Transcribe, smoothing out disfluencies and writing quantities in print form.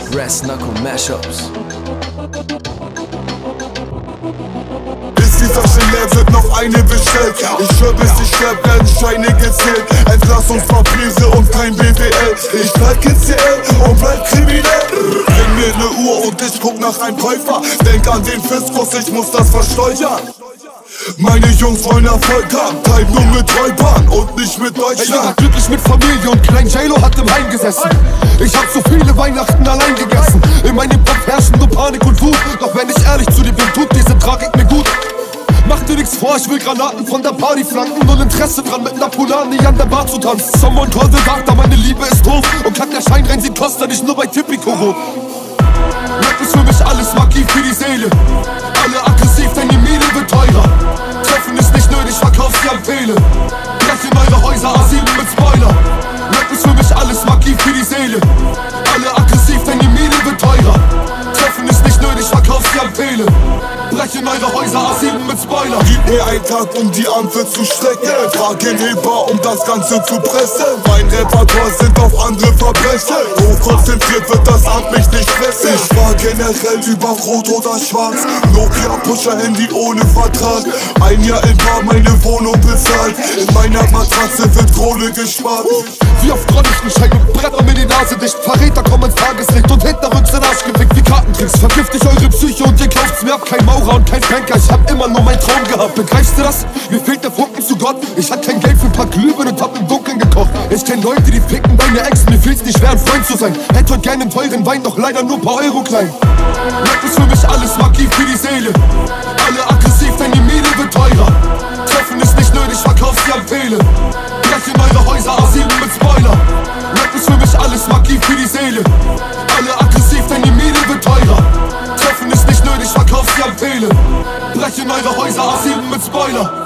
Rest Knuckle Mashups. Bis die Tasche leer wird, noch eine bestellt. Ich schwör, bis ich sterb, werden Scheine gezählt. Entlassungspapiere und kein BWL. Ich bleib GCL und bleib kriminell. Bring mir ne Uhr und ich guck nach einem Käufer. Denk an den Fiskus, ich muss das versteuern. Meine Jungs wollen Erfolg haben, treib nur mit Räubern und nicht mit Deutschland. Ich war glücklich mit Familie und Klein J-Lo hat im Heim gesessen. Ich hab so viele Weihnachten allein gegessen. In meinem Kopf herrschen nur Panik und Wut. Doch wenn ich ehrlich zu dir bin, tut diese Tragik mir gut. Mach dir nix vor, ich will Granaten von der Party flanken. Null Interesse dran, mit Napolani an der Bar zu tanzen. Someone call the doctor, meine Liebe ist hoch. Und kann der Schein rein, sieht Costa nicht nur bei Tipico rot. Rap ist für mich alles, Magie für die Seele. Alle aggressiv, denn die Miene wird teurer. Treffen ist nicht nötig, verkauf sie am Tele. Brechen eure Häuser, A7 mit Spoiler. Rap ist für mich alles, Magie für die Seele. Alle aggressiv, denn die Miene wird teurer. Treffen ist nicht nötig, verkauf sie am Tele. Brechen eure Häuser, A7 mit Spoiler. Gib mir einen Tag, um die Ampel zu strecken. Frage Heber, um das Ganze zu pressen. Mein Repertoire sind auf andere Verbrechen. Hochkonzentriert wird das Amt mich nicht fressen. Ich war generell über Rot oder Schwarz. Nokia Pusher Handy ohne Vertrag. Ein Jahr in Bar meine Wohnung bezahlt. In meiner Matratze wird Kohle gespart. Wie oft roll ich einen Schein und bretter mir die Nase dicht. Verräter kommen ins Tageslicht und hinterrücks den Arsch gewickt wie Kartentricks. Vergift ich eure Psyche und ihr kauft's mir ab. Kein Maurer und kein Banker, ich hab immer nur meinen Traum gehabt. Begreifst du das? Mir fehlt der Funken zu Gott. Ich hatte kein Geld für ein paar Glühbirnen und hab im Dunkeln gekocht. Ich kenn Leute, die ficken deine Ex. Mir fehlt's nicht schwer, ein Freund zu sein. Hätte heute gerne einen teuren Wein, doch leider nur paar Euro klein. Rap ist für mich alles, Magie für die Seele. Alle aggressiv, denn die Miene wird teurer. Treffen ist nicht nötig, verkauf sie am Tele. Brechen eure Häuser, A7 mit Spoiler. Rap ist für mich alles, Magie für die Seele. Alle aggressiv, denn die Miene wird teurer. Treffen ist nicht nötig, verkauf sie am Tele. Brechen eure Häuser, A7 mit Spoiler.